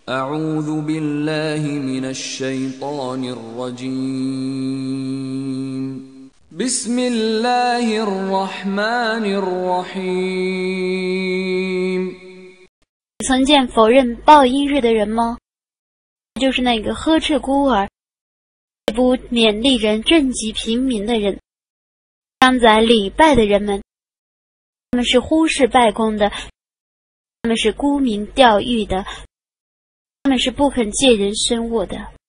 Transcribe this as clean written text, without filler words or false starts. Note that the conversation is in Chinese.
أعوذ بالله من الشيطان الرجيم بسم الله الرحمن الرحيم 曾见否认报应日的人吗？就是那个呵斥孤儿，不勉励人赈济平民的人，将宰礼拜的人们，他们是忽视拜功的，他们是沽名钓誉的，他们是不肯借人生我的。